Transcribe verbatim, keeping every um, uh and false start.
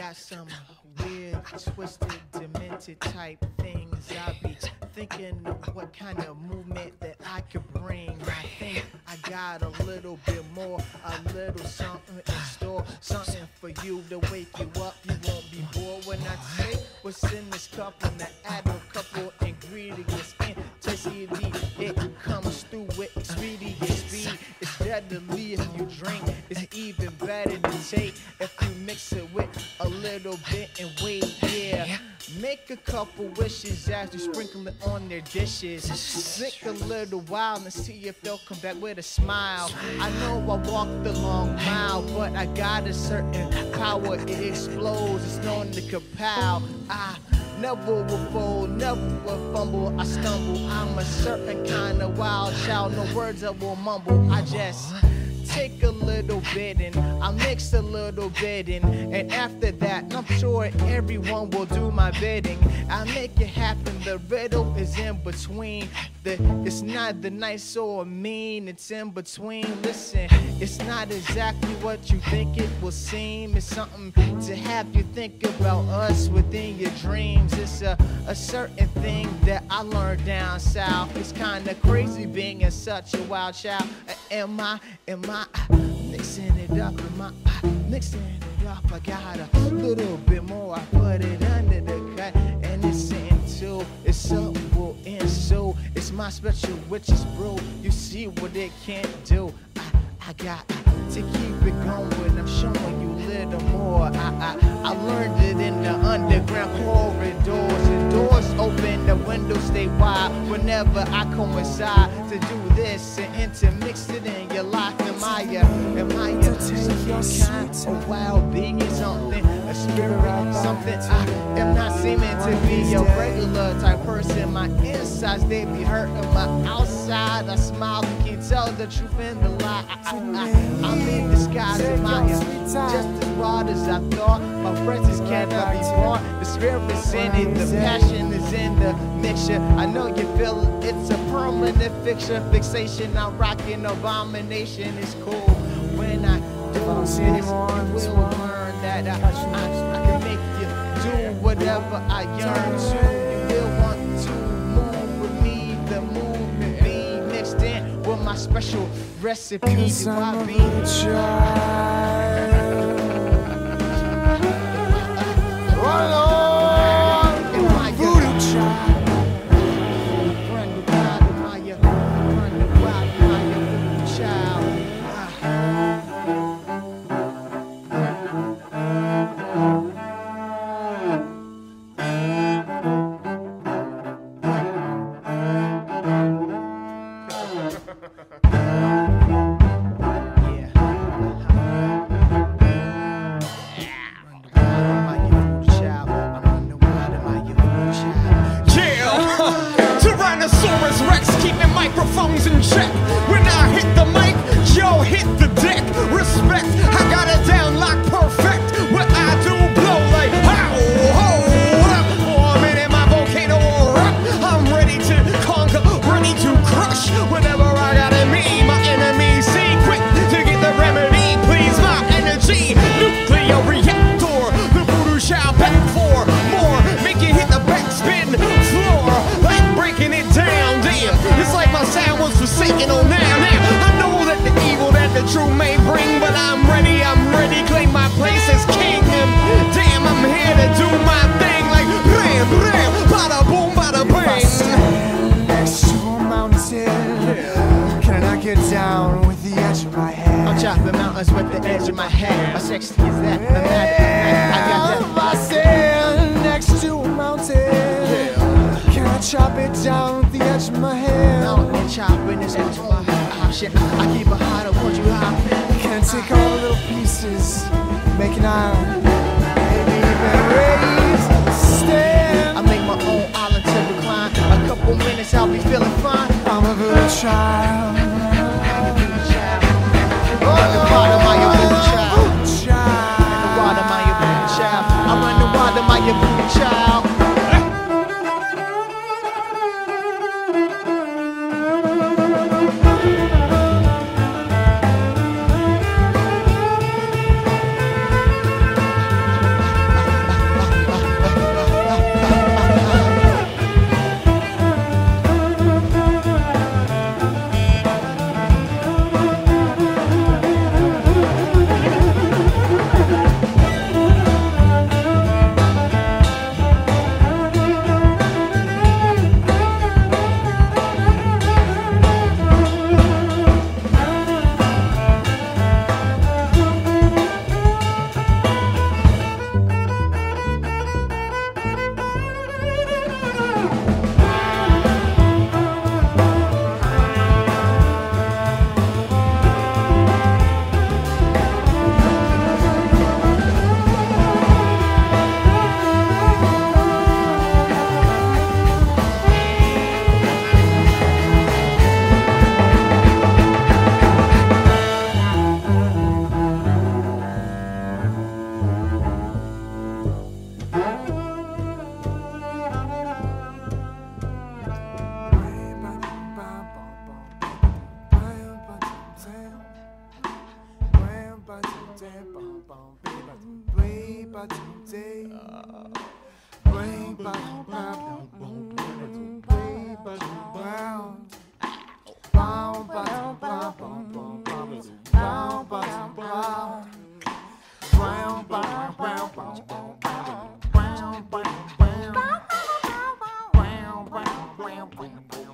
got some weird, twisted, demented type things. I be thinking of what kind of movement that I could bring. I think I got a little bit more, a little something in store, something for you to wake you up. You won't be bored when I say what's in this cup and I add a couple ingredients in to see it comes through with expedient speed. It's deadly if you drink, it's even better to take if you mix it with a little bit and wait. Yeah, make a couple wishes as you sprinkle it on their dishes. Think a little while and see if they'll come back with a smile. I know I walked the long mile, but I got a certain power. It explodes, it's known to kapow. I never will fold, never will fumble. I stumble, I'm a certain kind of wild child. No words I will mumble. I just take a little bit and I mix a little bit in, and after that I'm sure everyone will do my bidding. I make it happen, the riddle is in between. The, it's not the nice or mean, it's in between. Listen, it's not exactly what you think it will seem. It's something to have you think about us within your dreams. It's a, a certain thing that I learned down south. It's kinda crazy being in such a wild child. Am I, am I mixing it up? Am I mixing it up? I got a little bit more, I put it under the cut, and it's into, it's so and so. It's my special witch's brew. You see what it can't do. I, I got to keep it going. I'm showing you a little more. I, I, I learned it in the underground corridors. The doors open, the windows stay wide. Whenever I coincide to do this and intermix it in your life, am I a, am I a some kind of wild being, something, a spirit, something? I am not seeming to be a regular type person. My insides, they be hurting. My outside, I smile. You can't tell the truth in the lie. I, I, I, I'm in disguise. Am I just as broad as I thought? My presence cannot be bought. The spirit's in it, the passion is in the mixture. I know you feel it. It's a permanent fixture, fixation. I'm rocking abomination. It's cool when I do this. You will learn that I, I, I can make you do whatever I yearn to. You will want to move with me, the movement be mixed in with my special recipe. Do I be microphones in check. When I hit the mic, yo, hit the deck. Respect, I got it down like perfect. What I do blow like how, hold up. Oh, I'm in my volcano erupt. I'm ready to conquer, ready to crush whatever I got in me. My enemies see quick to get the remedy. Please my energy, nuclear reactor. The voodoo shall back for more. Make you hit the backspin floor like breaking it down. Damn, it's like my sound was forsaken on now. Now I know that the evil that the truth may bring, but I'm ready, I'm ready, claim my place as king. And damn, I'm here to do my thing like bam, bam, bada boom, bada bang. If I stand next to a mountain, can I get down with the edge of my head? I'm chopping mountains with the edge of my head. My sexy is that, no matter, I got that. If I stand next to a mountain, can I chop it down with the edge of my head? Mountain chopping is edge of my head. Shit, I keep a hot, I want you hot. Can I take all the little pieces, make an island, maybe even raise, stand? I make my own island to recline. A couple minutes, I'll be feeling fine. I'm a little child. At the bottom of your booty child. Child. At the bottom of your booty child. I'm on the bottom of your booty child. Wow.